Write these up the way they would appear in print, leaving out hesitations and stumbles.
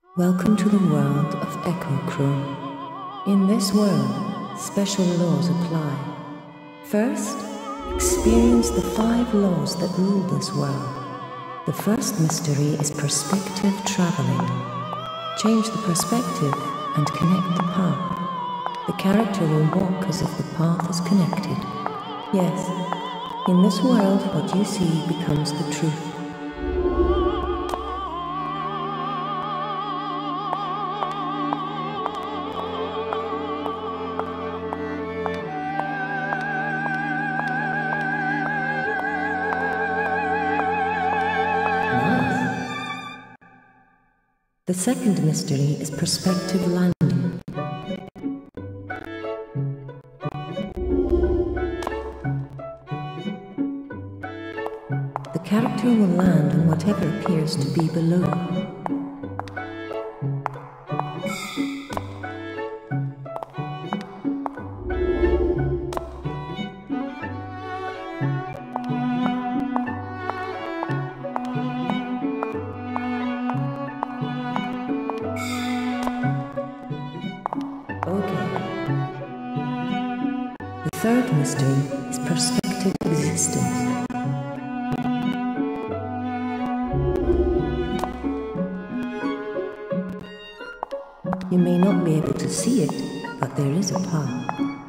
Welcome to the world of Echochrome. In this world, special laws apply. First, experience the 5 laws that rule this world. The first mystery is perspective traveling. Change the perspective and connect the path. The character will walk as if the path is connected. Yes, in this world, what you see becomes the truth. The second mystery is perspective landing. The character will land on whatever appears to be below. The third mystery is perspective existence. You may not be able to see it, but there is a path.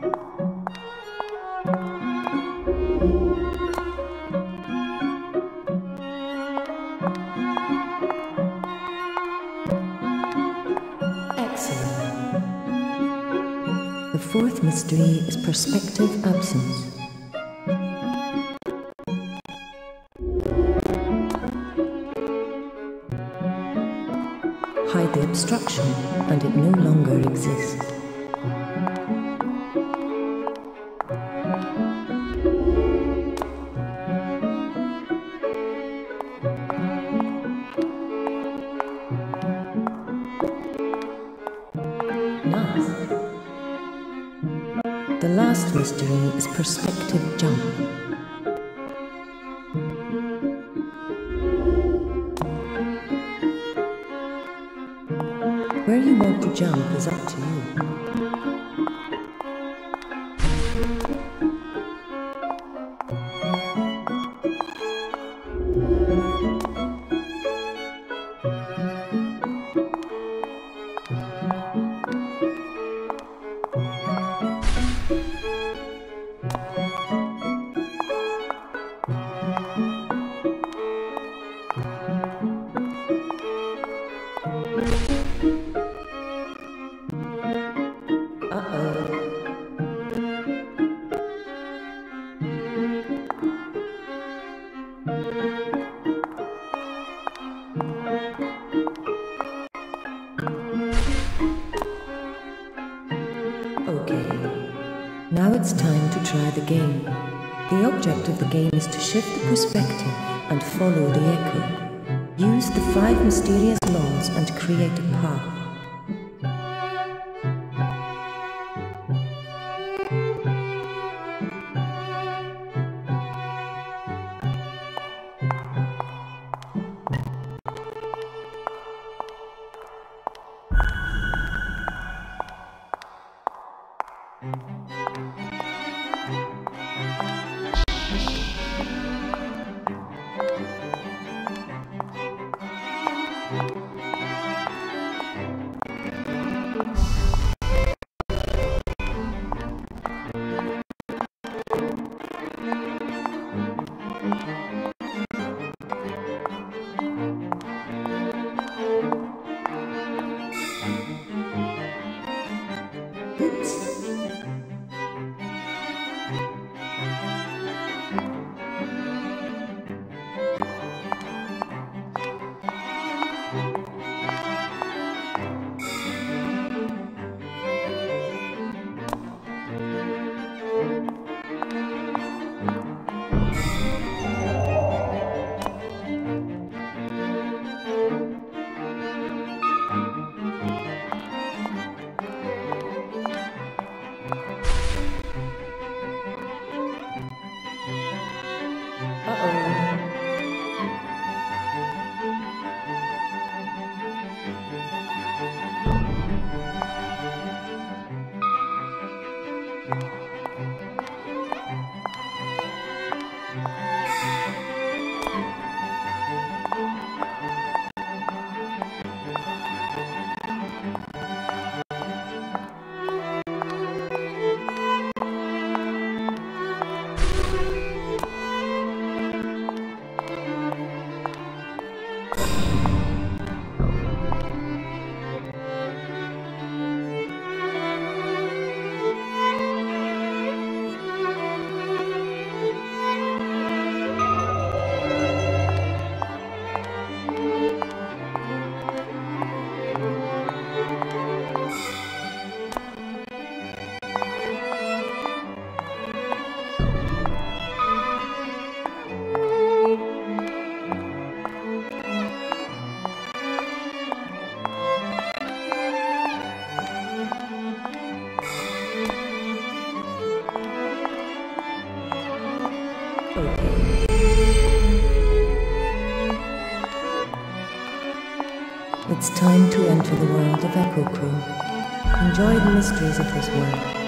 The fourth mystery is perspective absence. Hide the obstruction and it no longer exists. The last mystery is perspective jump. Where you want to jump is up to you. Now it's time to try the game. The object of the game is to shift the perspective and follow the echo. Use the 5 mysterious laws and create a path. It's time to enter the world of Echochrome. Enjoy the mysteries of this world.